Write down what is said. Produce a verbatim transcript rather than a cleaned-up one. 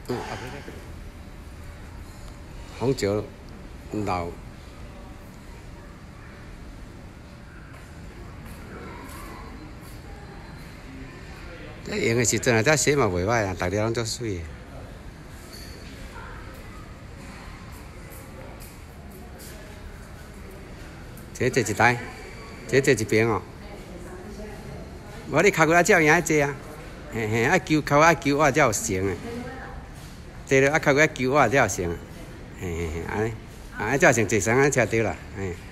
嗯，红酒老。咧用的时阵啊，这洗嘛袂歹啊，大家拢足水。这坐一台，这坐一边哦。无你脚骨啊，才有影坐啊。嘿嘿，啊揪脚骨啊揪我才有成诶。坐了啊脚骨啊揪我才有成啊。嘿嘿嘿，安尼，啊才有成坐双啊才对啦，嘿。